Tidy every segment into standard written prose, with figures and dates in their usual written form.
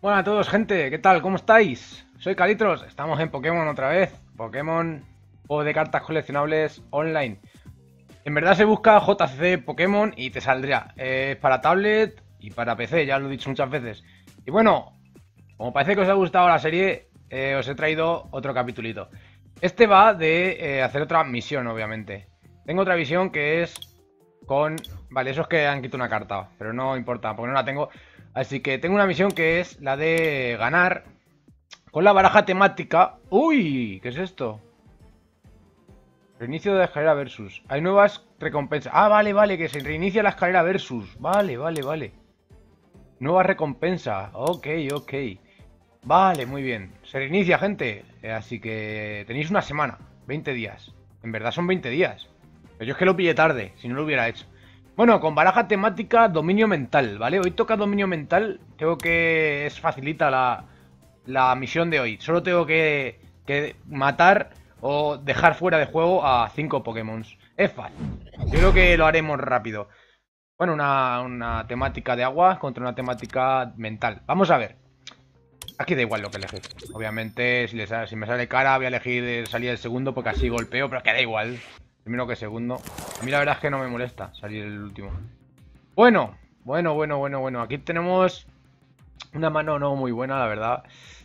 Hola a todos, gente, ¿qué tal? ¿Cómo estáis? Soy Calitros, estamos en Pokémon otra vez. Pokémon, juego de cartas coleccionables online. En verdad se busca JCC Pokémon y te saldría. Es para tablet y para PC, ya lo he dicho muchas veces. Y bueno, como parece que os ha gustado la serie, os he traído otro capitulito. Este va de hacer otra misión, obviamente. Tengo otra visión que es con... Vale, eso es que han quitado una carta, pero no importa, porque no la tengo. Así que tengo una misión que es la de ganar con la baraja temática. ¡Uy! ¿Qué es esto? Reinicio de la escalera versus. Hay nuevas recompensas. Ah, vale, vale, que se reinicia la escalera versus. Vale, vale, vale. Nueva recompensa. Ok, ok. Vale, muy bien. Se reinicia, gente. Así que tenéis una semana. 20 días. En verdad son 20 días. Pero yo es que lo pillé tarde, si no lo hubiera hecho. Bueno, con baraja temática, dominio mental, ¿vale? Hoy toca dominio mental. Tengo que... Es facilita la misión de hoy. Solo tengo que matar o dejar fuera de juego a 5 Pokémon. Es fácil. Yo creo que lo haremos rápido. Bueno, una temática de agua contra una temática mental. Vamos a ver. Aquí da igual lo que elegir. Obviamente, si me sale cara, voy a elegir salir el segundo porque así golpeo, pero que da igual. Primero que segundo. A mí la verdad es que no me molesta salir el último. Bueno. Aquí tenemos una mano no muy buena, la verdad.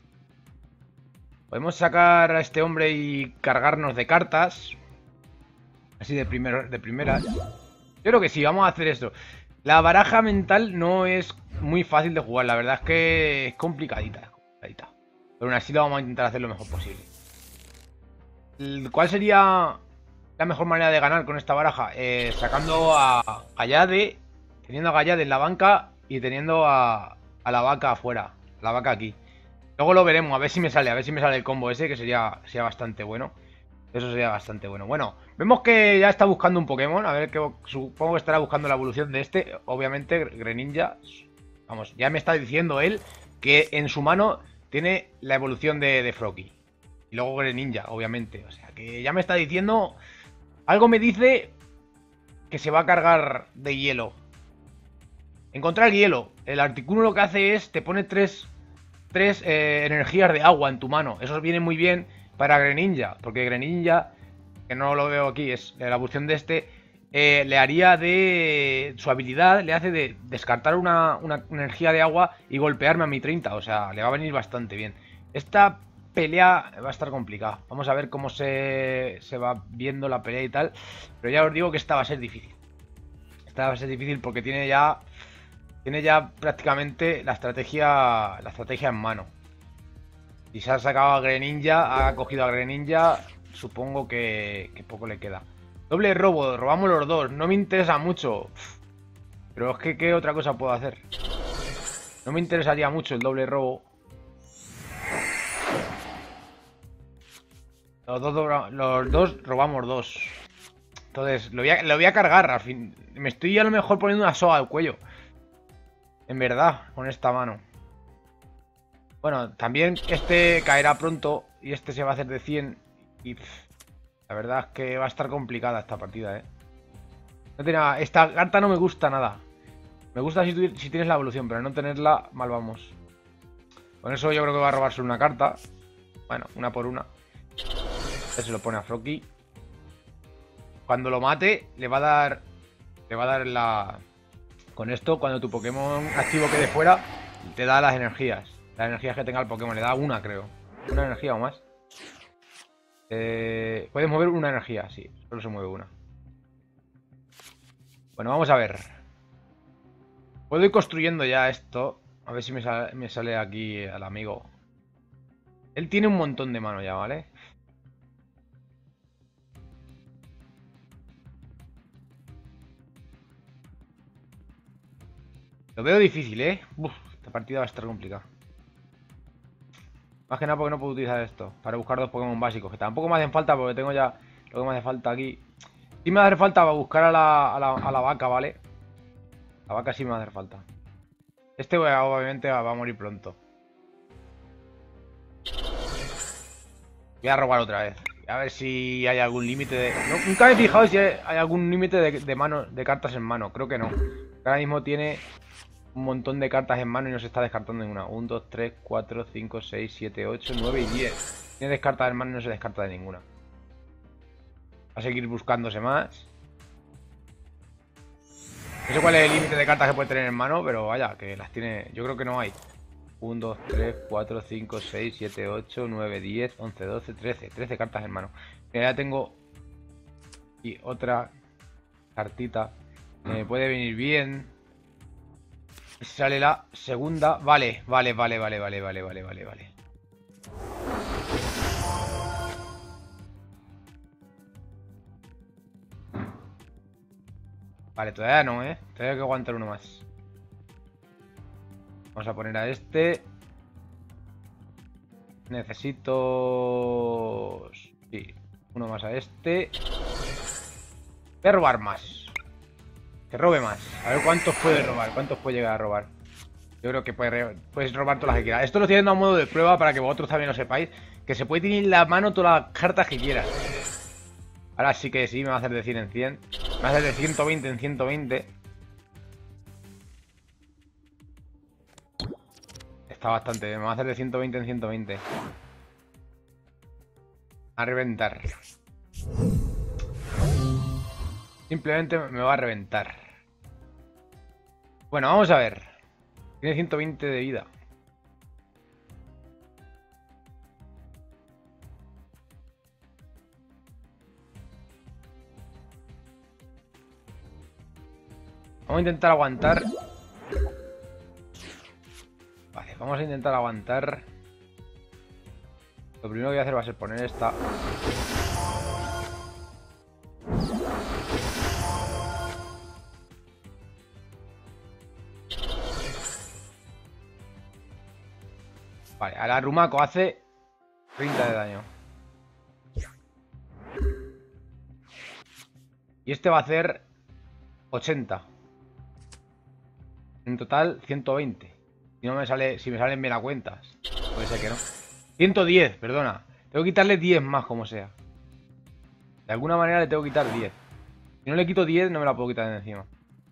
Podemos sacar a este hombre y cargarnos de cartas. Así de primera. Yo creo que sí, vamos a hacer esto. La baraja mental no es muy fácil de jugar, la verdad es que es complicadita. Pero aún así lo vamos a intentar hacer lo mejor posible. ¿Cuál sería la mejor manera de ganar con esta baraja? Sacando a Gallade, teniendo a Gallade en la banca y teniendo a la vaca afuera. La vaca aquí. Luego lo veremos, a ver si me sale el combo ese, que sería bastante bueno. Eso sería bastante bueno. Bueno, vemos que ya está buscando un Pokémon. A ver, que supongo que estará buscando la evolución de este. Obviamente, Greninja. Vamos, ya me está diciendo él que en su mano tiene la evolución de Froakie. Y luego Greninja, obviamente. O sea, que ya me está diciendo... Algo me dice que se va a cargar de hielo. Encontrar hielo. El Articuno lo que hace es... Te pone tres energías de agua en tu mano. Eso viene muy bien para Greninja. Porque Greninja, que no lo veo aquí, es la evolución de este... le haría de... Su habilidad le hace de descartar una energía de agua y golpearme a mi 30. O sea, le va a venir bastante bien. Esta pelea va a estar complicada. Vamos a ver cómo se va viendo la pelea y tal. Pero ya os digo que esta va a ser difícil. Esta va a ser difícil porque tiene ya prácticamente la estrategia en mano. Si se ha sacado a Greninja, ha cogido a Greninja, supongo que poco le queda. Doble robo, robamos los dos. No me interesa mucho. Pero es que, ¿qué otra cosa puedo hacer? No me interesaría mucho el doble robo. Los dos robamos dos. Entonces, lo voy a cargar. Al fin, me estoy a lo mejor poniendo una soga al cuello. En verdad, con esta mano. Bueno, también este caerá pronto. Y este se va a hacer de 100. Y la verdad es que va a estar complicada esta partida, No tiene nada. Esta carta no me gusta nada. Me gusta si tienes la evolución, pero no tenerla, mal vamos. Con eso yo creo que va a robarse una carta. Bueno, una por una. Se lo pone a Froakie. Cuando lo mate, le va a dar... Le va a dar la... Con esto, cuando tu Pokémon activo quede fuera, te da las energías. Las energías que tenga el Pokémon. Le da una, creo. Una energía o más. Puedes mover una energía, sí. Solo se mueve una. Bueno, vamos a ver. Puedo ir construyendo ya esto. A ver si me sale aquí al amigo. Él tiene un montón de mano ya, ¿vale? Lo veo difícil, ¿eh? Uf, esta partida va a estar complicada. Más que nada porque no puedo utilizar esto para buscar dos Pokémon básicos, que tampoco me hacen falta porque tengo ya lo que me hace falta aquí. Sí me hace falta para buscar a la vaca, ¿vale? La vaca sí me va a hacer falta. Este obviamente va a morir pronto. Voy a robar otra vez. A ver si hay algún límite de... nunca me he fijado si hay algún límite de cartas en mano. Creo que no. Ahora mismo tiene un montón de cartas en mano y no se está descartando ninguna. 1, 2, 3, 4, 5, 6, 7, 8, 9 y 10. Tiene cartas en mano y no se descarta de ninguna. Va a seguir buscándose más. No sé cuál es el límite de cartas que puede tener en mano, pero vaya, que las tiene. Yo creo que no hay. 1, 2, 3, 4, 5, 6, 7, 8, 9, 10, 11, 12, 13. 13 cartas en mano. Mira, ya tengo. Y otra cartita. Me puede venir bien. Sale la segunda. Vale. Vale. Vale, todavía no, ¿eh? Todavía hay que aguantar uno más. Vamos a poner a este. Necesito... Sí, uno más a este. Voy a robar más. Que robe más. A ver cuántos puede robar. Cuántos puede llegar a robar. Yo creo que puedes robar todas las que quieras. Esto lo estoy haciendo a modo de prueba para que vosotros también lo sepáis. Que se puede tener en la mano todas las cartas que quieras. Ahora sí que sí, me va a hacer de 100 en 100. Me va a hacer de 120 en 120. Está bastante bien. Me va a hacer de 120 en 120. A reventar. Simplemente me va a reventar. Bueno, vamos a ver. Tiene 120 de vida. Vamos a intentar aguantar. Vale, vamos a intentar aguantar. Lo primero que voy a hacer va a ser poner esta. Vale, al Arrumaco hace 30 de daño. Y este va a hacer 80. En total, 120. Si no me sale, si me salen bien a cuentas. Puede ser que no. 110, perdona. Tengo que quitarle 10 más, como sea. De alguna manera le tengo que quitar 10. Si no le quito 10, no me la puedo quitar de encima.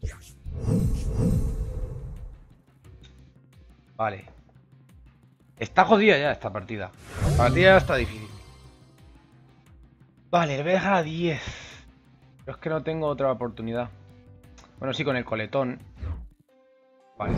Vale. Está jodida ya esta partida. La partida ya está difícil. Vale, le voy a dejar a 10. Pero es que no tengo otra oportunidad. Bueno, sí, con el coletón. Vale.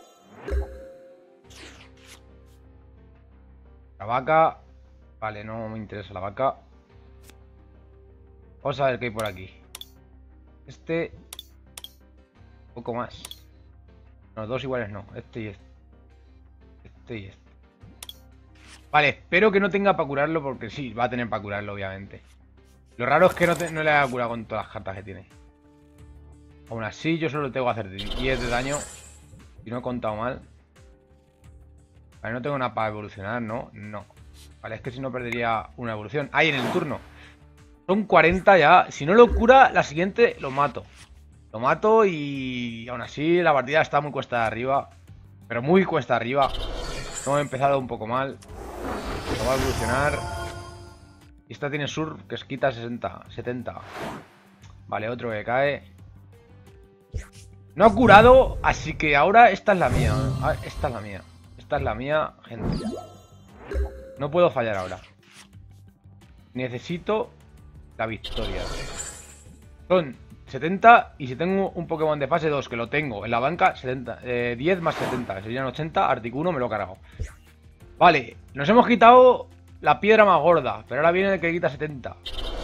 La vaca. Vale, no me interesa la vaca. Vamos a ver qué hay por aquí. Este. Un poco más. No, dos iguales no. Este y este. Este y este. Vale, espero que no tenga para curarlo, porque sí, va a tener para curarlo, obviamente. Lo raro es que no le haya curado con todas las cartas que tiene. Aún así, yo solo tengo que hacer 10 de daño. Si no he contado mal. Vale, no tengo nada para evolucionar, ¿no? No. Vale, es que si no perdería una evolución. ¡Ay, en el turno! Son 40 ya. Si no lo cura, la siguiente lo mato. Lo mato y aún así la partida está muy cuesta de arriba. Pero muy cuesta arriba. Hemos empezado un poco mal. Lo va a evolucionar. Y esta tiene surf que es quita 60, 70. Vale, otro que cae. No ha curado, así que ahora esta es la mía. Esta es la mía. Esta es la mía, gente. No puedo fallar ahora. Necesito la victoria. Son 70 y si tengo un Pokémon de fase 2 que lo tengo en la banca, 70, 10 más 70, serían 80, Articuno me lo he cargado. Vale, nos hemos quitado la piedra más gorda, pero ahora viene el que quita 70.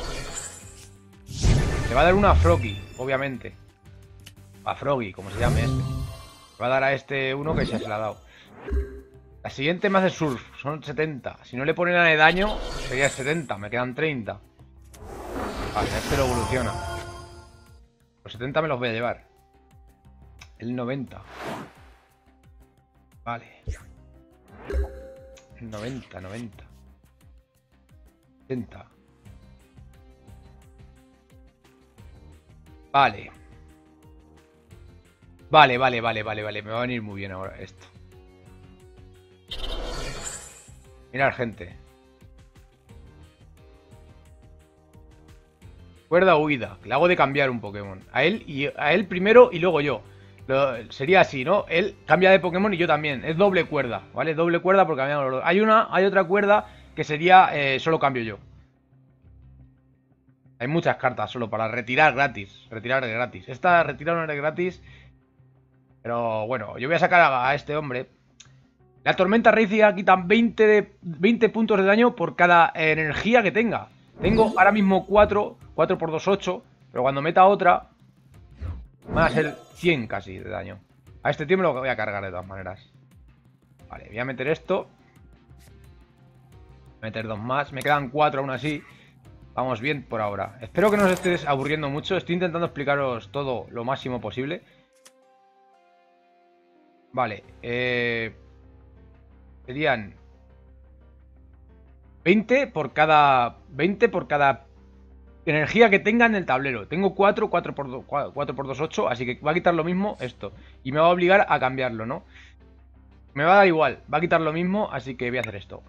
Le va a dar una a Froggy, obviamente. A Froggy, como se llame este. Le va a dar a este uno que se la ha dado. La siguiente me hace surf, son 70. Si no le pone nada de daño, sería 70, me quedan 30. Vale, este lo evoluciona. Los 70 me los voy a llevar. El 90. Vale. 90, 90. 70. Vale. Vale. Me va a venir muy bien ahora esto. Mirad, gente. Cuerda huida. Le hago de cambiar un Pokémon. A él primero y luego yo. Sería así, ¿no? Él cambia de Pokémon y yo también. Es doble cuerda, ¿vale? Doble cuerda porque cambiamos los dos. Hay otra cuerda que sería solo cambio yo. Hay muchas cartas solo para retirar gratis. Retirar gratis. Esta retirar no es gratis. Pero bueno, yo voy a sacar a este hombre. La tormenta raíciga quitan 20 puntos de daño por cada energía que tenga. Tengo ahora mismo 4 por 2, 8. Pero cuando meta otra van a ser 100 casi de daño. A este tío me lo voy a cargar de todas maneras. Vale, voy a meter esto. Voy a meter 2 más. Me quedan 4 aún así. Vamos bien por ahora. Espero que no os estéis aburriendo mucho. Estoy intentando explicaros todo lo máximo posible. Vale. Serían 20 por cada energía que tenga en el tablero. Tengo 4 por 2, 8. Así que va a quitar lo mismo esto. Y me va a obligar a cambiarlo, ¿no? Me va a dar igual. Va a quitar lo mismo, así que voy a hacer esto.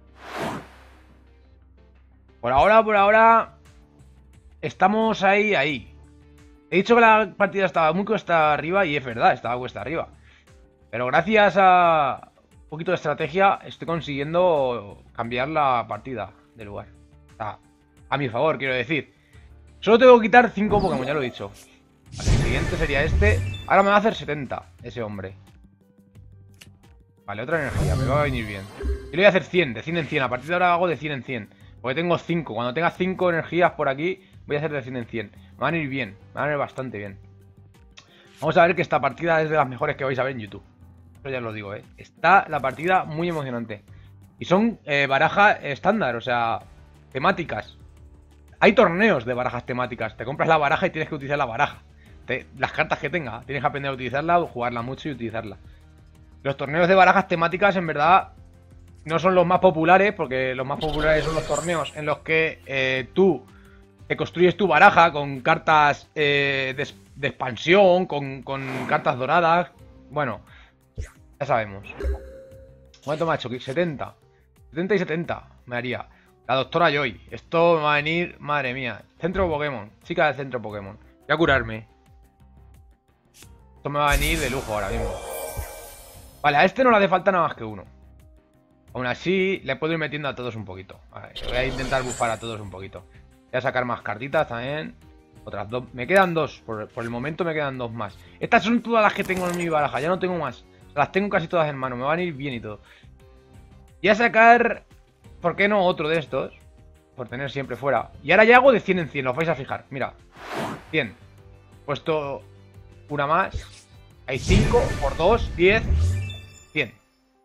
Por ahora estamos ahí. He dicho que la partida estaba muy cuesta arriba y es verdad, estaba cuesta arriba. Pero gracias a un poquito de estrategia estoy consiguiendo cambiar la partida de lugar. O sea, a mi favor, quiero decir. Solo tengo que quitar 5 Pokémon, ya lo he dicho. Vale, el siguiente sería este. Ahora me va a hacer 70 ese hombre. Vale, otra energía, me va a venir bien. Yo le voy a hacer 100, de 100 en 100. A partir de ahora hago de 100 en 100. Porque tengo 5. Cuando tenga 5 energías por aquí, voy a hacer de 100 en 100. Me van a ir bien, me van a ir bastante bien. Vamos a ver que esta partida es de las mejores que vais a ver en YouTube. Eso ya os lo digo, ¿eh? Está la partida muy emocionante. Y son barajas estándar, o sea, temáticas. Hay torneos de barajas temáticas. Te compras la baraja y tienes que utilizar la baraja. Las cartas que tenga, tienes que aprender a utilizarla, jugarla mucho y utilizarla. Los torneos de barajas temáticas, en verdad, no son los más populares, porque los más populares son los torneos en los que tú te construyes tu baraja con cartas de expansión, con cartas doradas. Bueno, ya sabemos. ¿Cuánto me ha hecho? 70. 70 y 70 me haría. La doctora Joy. Esto me va a venir, madre mía. Centro Pokémon. Chica del centro Pokémon. Voy a curarme. Esto me va a venir de lujo ahora mismo. Vale, a este no le hace falta nada más que uno. Aún así, le puedo ir metiendo a todos un poquito. Vale, voy a intentar bufar a todos un poquito. Voy a sacar más cartitas también. Otras 2. Me quedan 2. Por el momento me quedan 2 más. Estas son todas las que tengo en mi baraja. Ya no tengo más. Las tengo casi todas en mano. Me van a ir bien y todo. Voy a sacar... ¿Por qué no otro de estos? Por tener siempre fuera. Y ahora ya hago de 100 en 100. Os vais a fijar. Mira. 100. He puesto una más. Hay 5 por 2, 10. 100.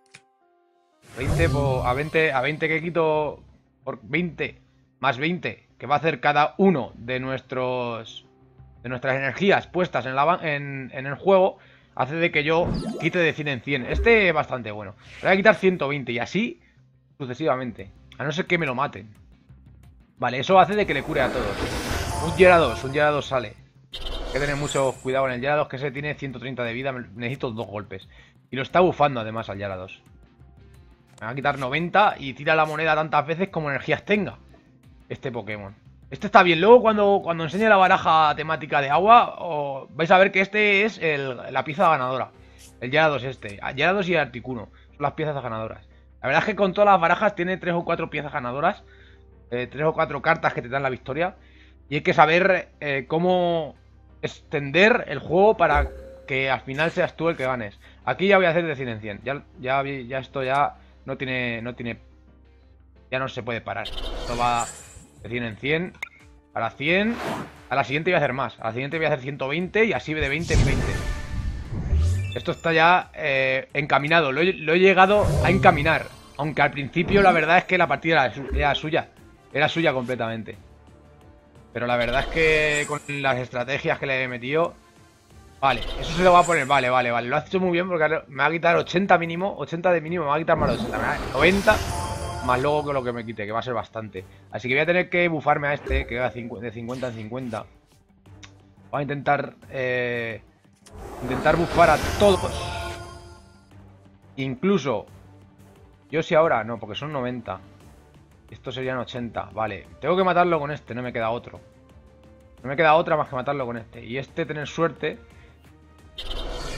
20 a 20 que quito por 20 más 20 que va a hacer cada uno de nuestras energías puestas en el juego, hace de que yo quite de 100 en 100. Este es bastante bueno. Voy a quitar 120 y así sucesivamente, a no ser que me lo maten. Vale, eso hace de que le cure a todos. Un Gyarados sale. Hay que tener mucho cuidado en el Gyarados, que se tiene 130 de vida. Necesito 2 golpes. Y lo está bufando además al Gyarados. Me va a quitar 90 y tira la moneda tantas veces como energías tenga este Pokémon. Este está bien. Luego cuando enseñe la baraja temática de agua, vais a ver que este es la pieza ganadora. El Gyarados este. Gyarados y el Articuno. Son las piezas ganadoras. La verdad es que con todas las barajas tiene 3 o 4 piezas ganadoras. 3 o 4 cartas que te dan la victoria. Y hay que saber cómo extender el juego para que al final seas tú el que ganes. Aquí ya voy a hacer de 100 en 100. Ya esto ya no tiene... Ya no se puede parar. Esto va de 100 en 100. A la 100. A la siguiente voy a hacer más. A la siguiente voy a hacer 120 y así de 20 en 20. Esto está ya encaminado. Lo he llegado a encaminar. Aunque al principio la verdad es que la partida era suya. Era suya completamente. Pero la verdad es que con las estrategias que le he metido... Vale, eso se lo va a poner. Vale. Lo has hecho muy bien porque me va a quitar 80 mínimo. 80 de mínimo, me va a quitar más de 80. Me va a dar 90 más luego que lo que me quite, que va a ser bastante. Así que voy a tener que bufarme a este, que va de 50 en 50. Voy a intentar... intentar bufar a todos. Incluso... Yo sí ahora, no, porque son 90. Estos serían 80, vale. Tengo que matarlo con este, no me queda otro. No me queda otra más que matarlo con este. Y este, tener suerte.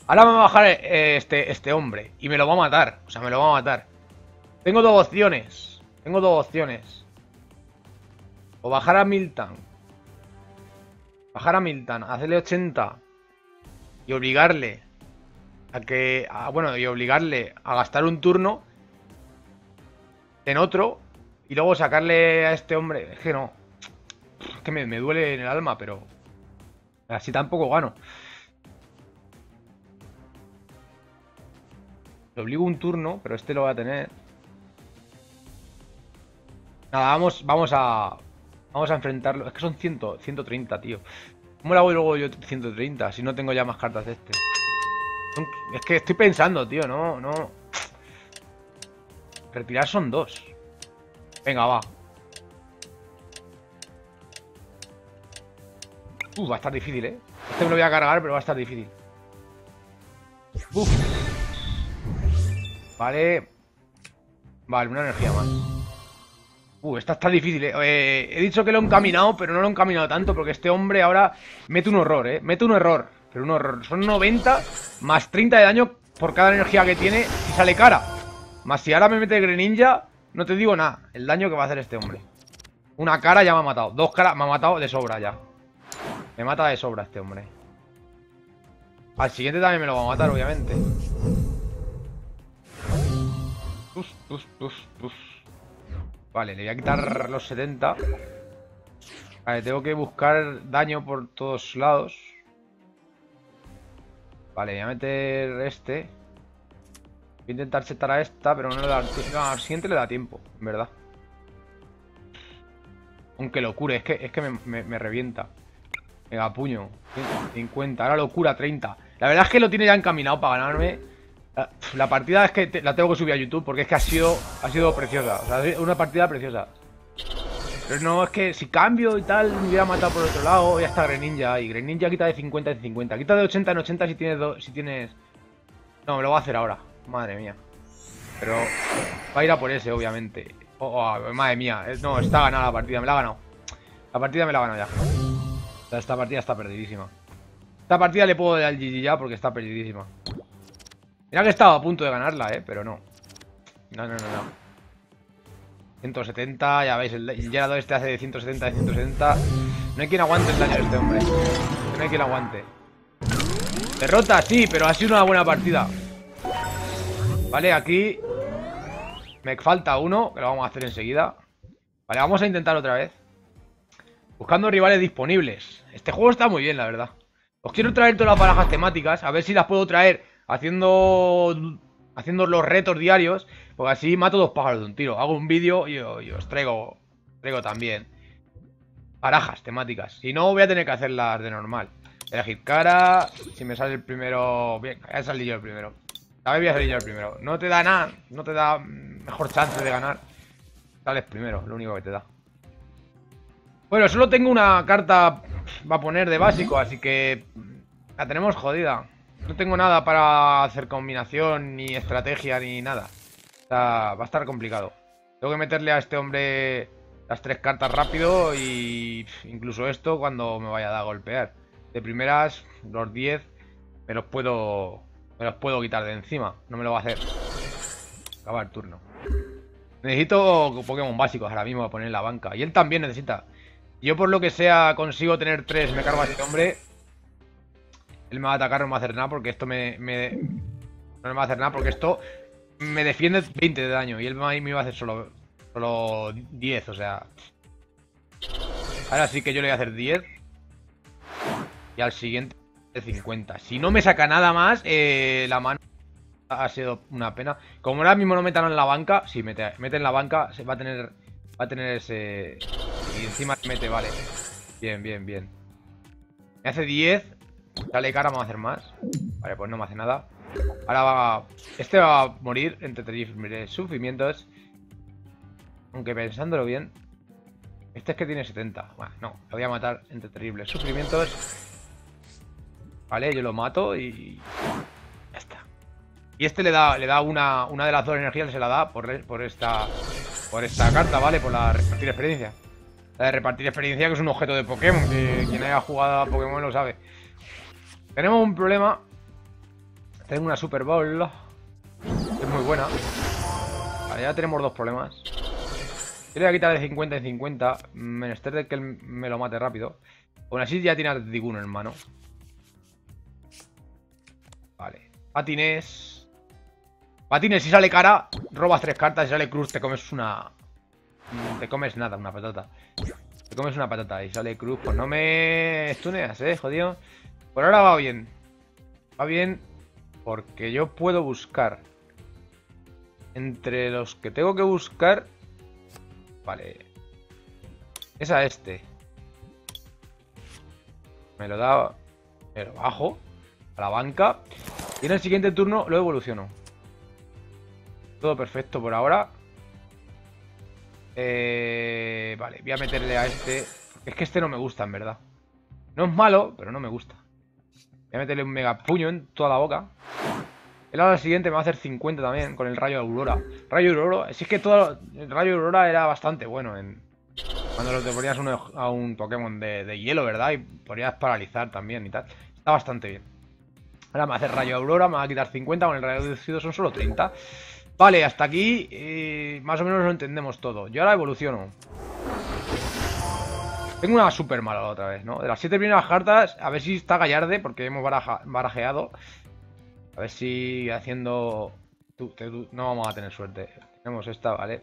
Ahora me va a bajar este hombre. Y me lo va a matar. O sea, me lo va a matar. Tengo dos opciones. Tengo dos opciones. O bajar a Milton. Bajar a Milton. Hacerle 80. Y obligarle a que... bueno, y obligarle a gastar un turno en otro. Y luego sacarle a este hombre. Es que no. Es que me duele en el alma, pero... así tampoco gano. Le obligo un turno, pero este lo va a tener. Nada, vamos a enfrentarlo. Es que son 130, tío. ¿Cómo le hago luego yo 130 si no tengo ya más cartas de este? Es que estoy pensando, tío, no. Retirar son 2. Venga, va. Va a estar difícil, ¿eh? Este me lo voy a cargar, pero va a estar difícil. Vale. Vale, una energía más. Esta está difícil, He dicho que lo he encaminado, pero no lo he encaminado tanto porque este hombre ahora mete un horror, Mete un error. Pero un horror. Son 90 más 30 de daño por cada energía que tiene y sale cara. Más si ahora me mete Greninja, no te digo nada. El daño que va a hacer este hombre. Una cara ya me ha matado. Dos caras me ha matado de sobra ya. Me mata de sobra este hombre. Al siguiente también me lo va a matar, obviamente. Vale, le voy a quitar los 70. Vale, tengo que buscar daño por todos lados. Vale, voy a meter este. Voy a intentar setar a esta, pero no le da... no, al siguiente le da tiempo, en verdad. Aunque lo cure, es que me revienta. Venga, puño. 50, ahora locura 30. La verdad es que lo tiene ya encaminado para ganarme. La partida es que la tengo que subir a YouTube porque es que ha sido preciosa. O sea, una partida preciosa. Pero no, es que si cambio y tal, me hubiera matado por otro lado. Ya está Greninja. Y Greninja quita de 50 en 50. Quita de 80 en 80 si tienes... No, me lo va a hacer ahora. Madre mía. Pero va a ir a por ese, obviamente. Madre mía. No, está ganada la partida. Me la ha ganado. La partida me la ha ganado ya. O sea, esta partida está perdidísima. Esta partida le puedo dar al GG ya porque está perdidísima. Mira que estaba a punto de ganarla, pero no. No. 170, ya veis, el Gyarados este hace de 170 de 170. No hay quien aguante el daño de este hombre. No hay quien aguante. Derrota, sí, pero ha sido una buena partida. Vale, aquí me falta uno, que lo vamos a hacer enseguida. Vale, vamos a intentar otra vez. Buscando rivales disponibles. Este juego está muy bien, la verdad. Os quiero traer todas las barajas temáticas. A ver si las puedo traer haciendo los retos diarios. Porque así mato dos pájaros de un tiro. Hago un vídeo y os traigo también barajas temáticas. Si no, voy a tener que hacerlas de normal. Elegir cara. Si me sale el primero... Bien, voy a salir yo el primero. A ver, voy a salir yo el primero. No te da nada. No te da mejor chance de ganar. Sales primero, lo único que te da. Bueno, solo tengo una carta para poner de básico, así que la tenemos jodida. No tengo nada para hacer combinación, ni estrategia, ni nada. O sea, va a estar complicado. Tengo que meterle a este hombre las 3 cartas rápido y incluso esto cuando me vaya a dar a golpear. De primeras, los 10 me los puedo quitar de encima. No me lo va a hacer. Acaba el turno. Necesito Pokémon básicos ahora mismo para poner en la banca. Y él también necesita. Yo por lo que sea consigo tener 3, me cargo a este hombre. Él me va a atacar, no me va a hacer nada porque esto no me va a hacer nada porque esto me defiende 20 de daño. Y él me iba a hacer solo 10, o sea. Ahora sí que yo le voy a hacer 10. Y al siguiente 50. Si no me saca nada más, la mano ha sido una pena. Como ahora mismo no metan en la banca, si mete en la banca, se va a tener ese... Y encima mete, vale. Bien. Me hace 10. Sale cara, me va a hacer más. Vale, pues no me hace nada. Ahora este va a morir entre terribles sufrimientos. Aunque pensándolo bien, este es que tiene 70. Bueno, no, lo voy a matar entre terribles sufrimientos. Vale, yo lo mato y... Ya está. Y este le da una de las dos energías, se la da por esta carta, ¿vale? Por la repartir experiencia. La de repartir experiencia, que es un objeto de Pokémon, que quien haya jugado a Pokémon lo sabe. Tenemos un problema. Tengo una Super Bowl. Es muy buena. Vale, ya tenemos dos problemas. Yo le voy a quitar de 50 en 50. Menester de que él me lo mate rápido. Aún así ya tiene Atlético 1 en mano. Vale. Patines. Patines, si sale cara, robas 3 cartas. Si sale cruz, te comes una... Te comes nada, una patata. Te comes una patata. Y sale cruz, pues no me stuneas, jodido. Por ahora va bien. Va bien porque yo puedo buscar. Entre los que tengo que buscar... Vale. Es a este. Me lo da... Me lo bajo a la banca. Y en el siguiente turno lo evoluciono. Todo perfecto por ahora. Vale, voy a meterle a este. Es que este no me gusta, en verdad. No es malo, pero no me gusta. Voy a meterle un mega puño en toda la boca. El ahora siguiente me va a hacer 50 también con el rayo de aurora. Rayo de aurora, si es que todo el rayo de aurora era bastante bueno cuando te ponías a un Pokémon de hielo, ¿verdad? Y podrías paralizar también y tal. Está bastante bien. Ahora me va a hacer rayo de aurora, me va a quitar 50, con el rayo reducido son solo 30. Vale, hasta aquí más o menos lo entendemos todo. Yo ahora evoluciono. Tengo una super mala otra vez, ¿no? De las 7 primeras cartas, a ver si está Gallarde, porque hemos barajeado. A ver si haciendo... No vamos a tener suerte. Tenemos esta, ¿vale?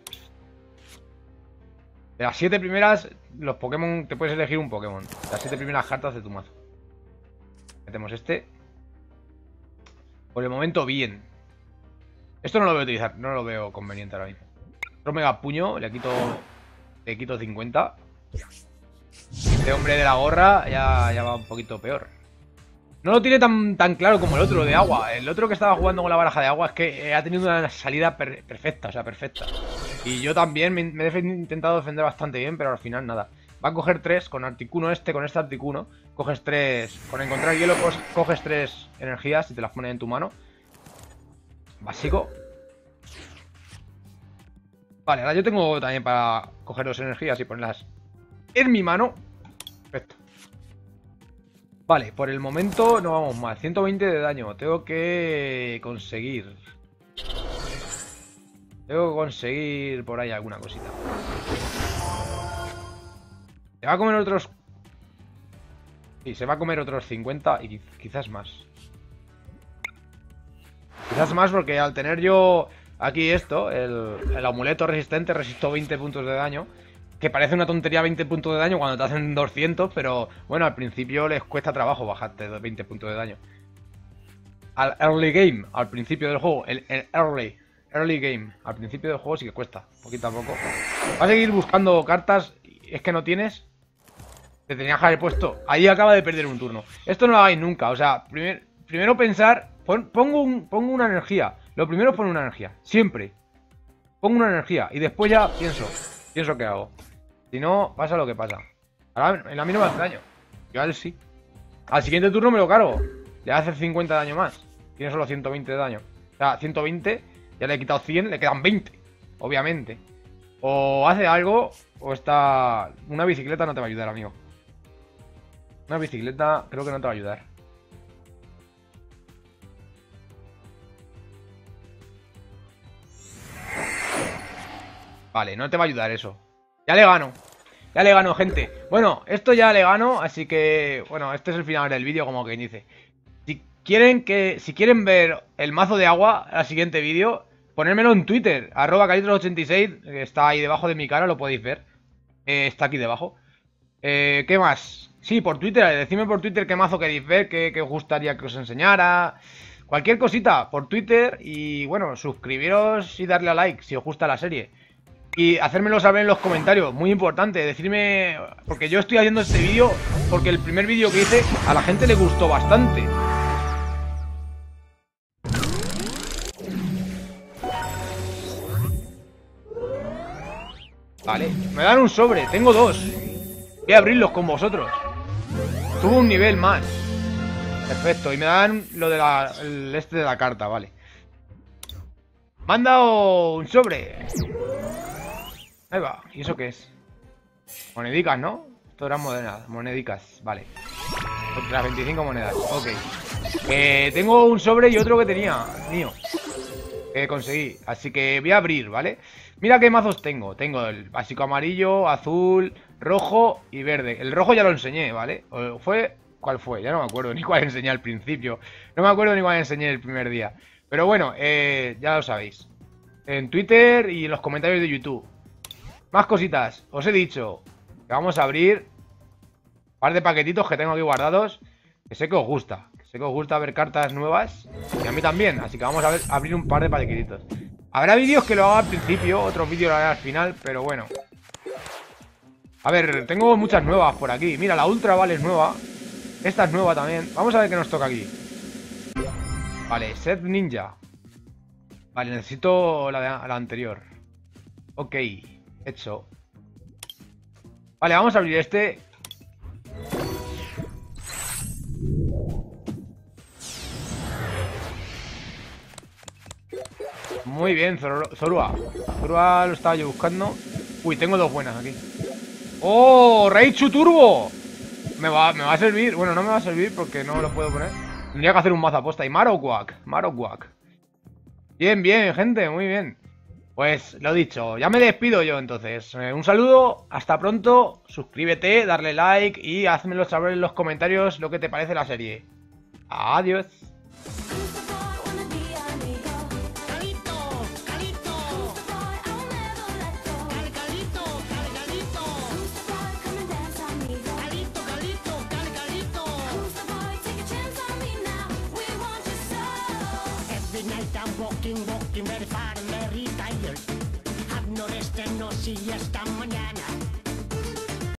De las 7 primeras, los Pokémon... Te puedes elegir un Pokémon. Las 7 primeras cartas de tu mazo. Metemos este. Por el momento, bien. Esto no lo voy a utilizar. No lo veo conveniente ahora mismo. Otro mega puño. Le quito 50. Este hombre de la gorra ya va un poquito peor. No lo tiene tan claro como el otro de agua. El otro que estaba jugando con la baraja de agua es que ha tenido una salida perfecta, o sea, perfecta. Y yo también me he intentado defender bastante bien, pero al final nada. Va a coger 3 con Articuno con este Articuno. Coges 3, con encontrar hielo coges 3 energías y te las pones en tu mano. Básico. Vale, ahora yo tengo también para coger 2 energías y ponerlas en mi mano. Perfecto. Vale, por el momento no vamos mal. 120 de daño. Tengo que conseguir por ahí alguna cosita. Se va a comer otros... Sí, se va a comer otros 50 y quizás más. Quizás más porque al tener yo aquí esto, el amuleto resistente, resisto 20 puntos de daño. Que parece una tontería 20 puntos de daño cuando te hacen 200, pero bueno, al principio les cuesta trabajo bajarte 20 puntos de daño. Al early game, al principio del juego, el early game, al principio del juego sí que cuesta, poquito a poco. Va a seguir buscando cartas, es que no tienes. Te tenía que haber puesto, ahí acaba de perder un turno. Esto no lo hagáis nunca, o sea, primero pensar, pongo una energía. Lo primero es poner una energía, siempre. Pongo una energía y después ya pienso qué hago. Si no, pasa lo que pasa. Ahora, a mí no me hace daño. Yo a él sí. Al siguiente turno me lo cargo. Le hace 50 de daño más. Tiene solo 120 de daño. O sea, 120. Ya le he quitado 100. Le quedan 20. Obviamente. O hace algo. O está... Una bicicleta no te va a ayudar, amigo. Una bicicleta creo que no te va a ayudar. Vale, no te va a ayudar eso. Ya le gano, gente. Bueno, esto ya le gano, así que... Bueno, este es el final del vídeo, como quien dice. Si quieren ver el mazo de agua al siguiente vídeo, ponérmelo en Twitter, @calitros86, que está ahí debajo de mi cara, lo podéis ver. Está aquí debajo. ¿Qué más? Sí, por Twitter, decidme por Twitter qué mazo queréis ver, qué os gustaría que os enseñara. Cualquier cosita por Twitter. Y bueno, suscribiros y darle a like si os gusta la serie. Y hacérmelo saber en los comentarios, muy importante, decirme... Porque yo estoy haciendo este vídeo porque el primer vídeo que hice a la gente le gustó bastante. Vale, me dan un sobre, tengo 2. Voy a abrirlos con vosotros. Tuvo un nivel más. Perfecto, y me dan lo de este de la carta, vale. Me han dado un sobre. Ahí va, ¿y eso qué es? Monedicas, ¿no? Esto eran monedicas, vale. Las 25 monedas, ok. Tengo un sobre y otro que tenía mío, que conseguí. Así que voy a abrir, ¿vale? Mira qué mazos tengo. Tengo el básico amarillo, azul, rojo y verde. El rojo ya lo enseñé, ¿vale? ¿Cuál fue? Ya no me acuerdo ni cuál enseñé al principio. No me acuerdo ni cuál enseñé el primer día. Pero bueno, ya lo sabéis. En Twitter y en los comentarios de YouTube. Más cositas. Os he dicho que vamos a abrir un par de paquetitos que tengo aquí guardados. Que sé que os gusta. Que sé que os gusta ver cartas nuevas. Y a mí también. Así que vamos a abrir un par de paquetitos. Habrá vídeos que lo haga al principio, otros vídeos lo haré al final, pero bueno. A ver, tengo muchas nuevas por aquí. Mira, la Ultra Ball es nueva. Esta es nueva también. Vamos a ver qué nos toca aquí. Vale, Set Ninja. Vale, necesito la anterior. Ok, hecho. Vale, vamos a abrir este. Muy bien, Zorua. Zorua lo estaba yo buscando. Uy, tengo dos buenas aquí. ¡Oh! ¡Raichu Turbo! Me va a servir. Bueno, no me va a servir porque no lo puedo poner. Tendría que hacer un mazo aposta. Y Marowak. Bien, bien, gente. Muy bien. Pues lo dicho. Ya me despido yo entonces. Un saludo. Hasta pronto. Suscríbete, darle like y házmelo saber en los comentarios lo que te parece la serie. Adiós. Walking very far and very tired. Have no rest and no siesta mañana.